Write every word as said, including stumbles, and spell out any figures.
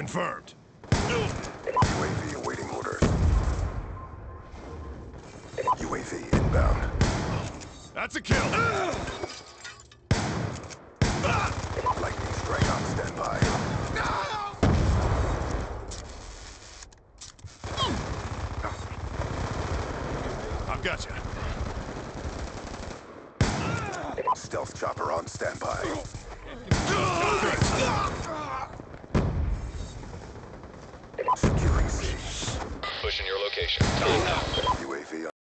confirmed. U A V awaiting orders. U A V inbound. That's a kill. Lightning strike on standby. I've got you. Stealth chopper on standby. Securing C. Pushing your location. Time now. U A V